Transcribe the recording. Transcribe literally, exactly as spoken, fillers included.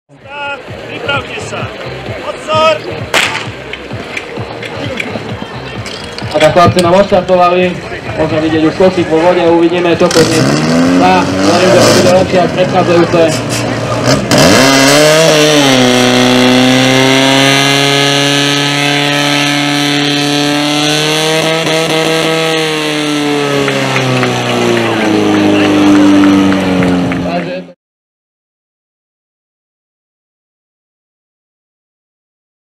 Pripravte sa. Odzor! A tak chlapci nám odštartovali, môžeme vidieť už kosík vo vode, uvidíme čo to dnes dá, verím, že to bude lepšie ako predchádzajúce.